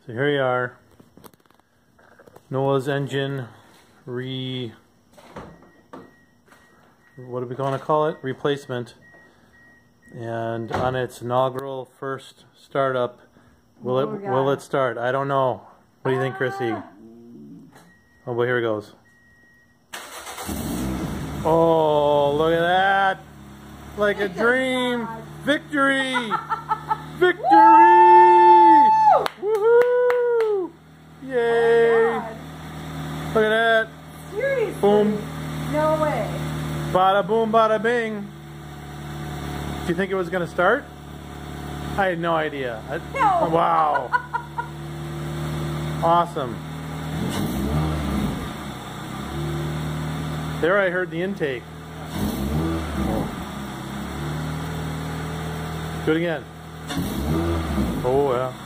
So here you are, Noah's engine what are we going to call it? Replacement. And on its inaugural first startup, will it start? I don't know. What do you think, Chrissy? Oh, but here it goes. Oh, look at that! Like a dream! Victory! Victory! Woohoo! Yay! Look at that! Seriously? Boom! No way! Bada boom, bada bing! Do you think it was going to start? I had no idea. No. Wow! Awesome! There I heard the intake. Do it again. Oh yeah.